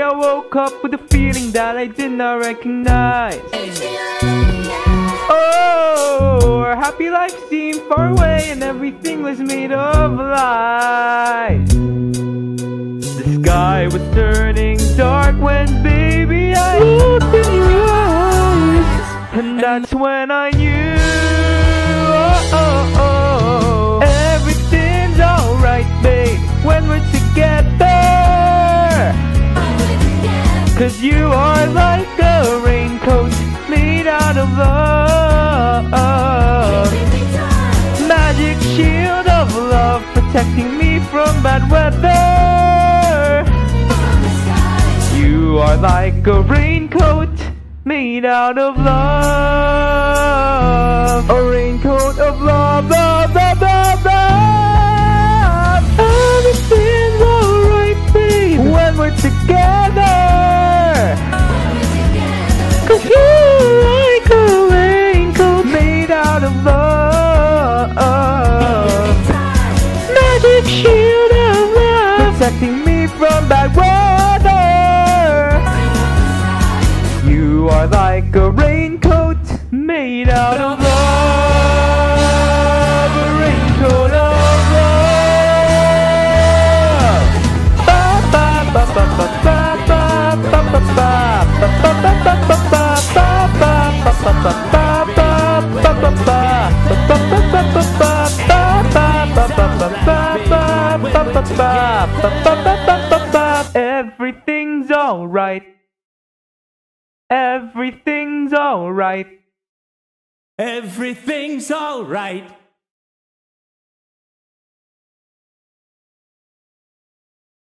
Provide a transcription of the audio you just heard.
I woke up with a feeling that I did not recognize. Oh, our happy life seemed far away and everything was made of lies. The sky was turning dark when, baby, I looked in your eyes. And that's when I knew, everything's alright, babe, when we're together. 'Cause you are like a raincoat made out of love, magic shield of love protecting me from bad weather. You are like a raincoat made out of love, a raincoat of love, love, love, love, love. Everything's alright, babe, when we're together. 'Cause you're like a raincoat made out of love, magic shield of love protecting me from bad weather. You are like a raincoat made out of love, a raincoat of love. Ba ba ba ba ba ba ba ba ba ba ba ba ba ba ba ba. Everything's alright. Everything's alright. Everything's alright.